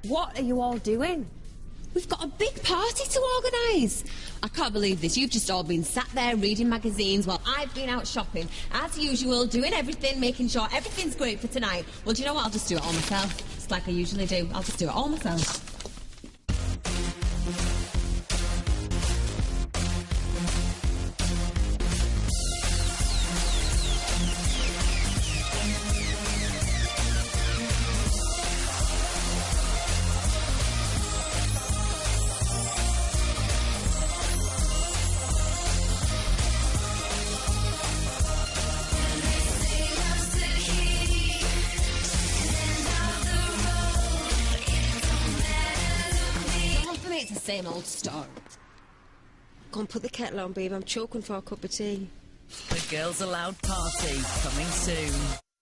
What are you all doing? We've got a big party to organise. I can't believe this. You've just all been sat there reading magazines while I've been out shopping. As usual, doing everything, making sure everything's great for tonight. Well, do you know what? I'll just do it all myself. It's like I usually do. I'll just do it all myself. It's the same old story. Go and put the kettle on, babe. I'm choking for a cup of tea. The Girls Aloud party, coming soon.